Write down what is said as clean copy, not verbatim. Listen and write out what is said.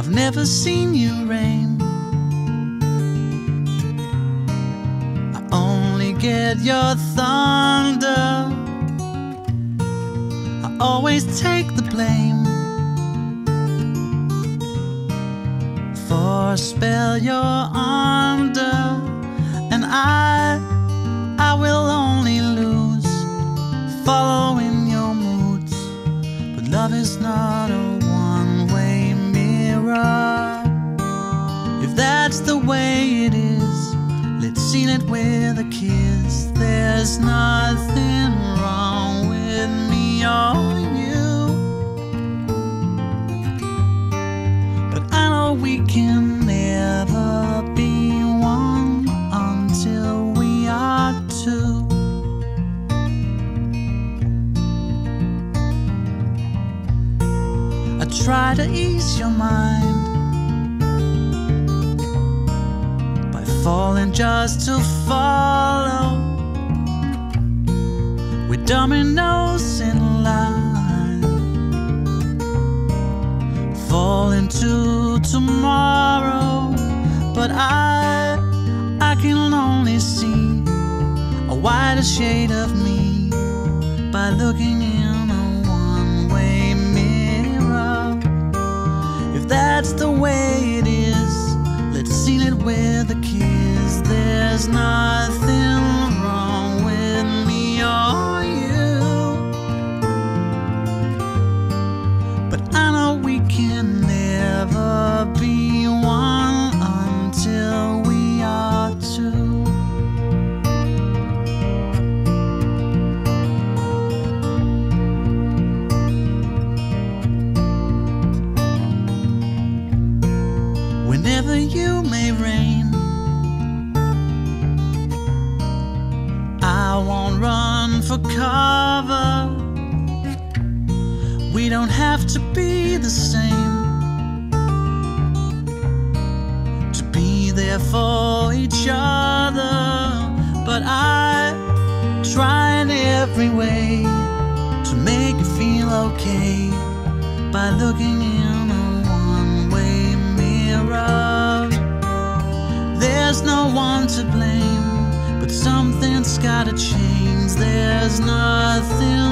I've never seen you rain. I only get your thunder. I always take the blame. For a spell you're under, and I will only lose following your moods. But love is not a one-way mirror. If that's the way it is, let's seal it with a kiss. There's nothing wrong with me or you, but I know we can never be one until we are two. I try to ease your mind by falling just to follow. We're dominoes in line, fall into tomorrow. But I can only see a wider shade of me by looking in a one-way mirror. If that's the way it is, let's seal it with a kiss. There's nothing wrong with me or you, but I know we can never be one until we are two. Whenever you may reign, I won't run for cover. We don't have to be the same to be there for each other, but I try in every way to make you feel okay by looking in a one-way mirror. There's no one to blame, but something's gotta change. There's nothing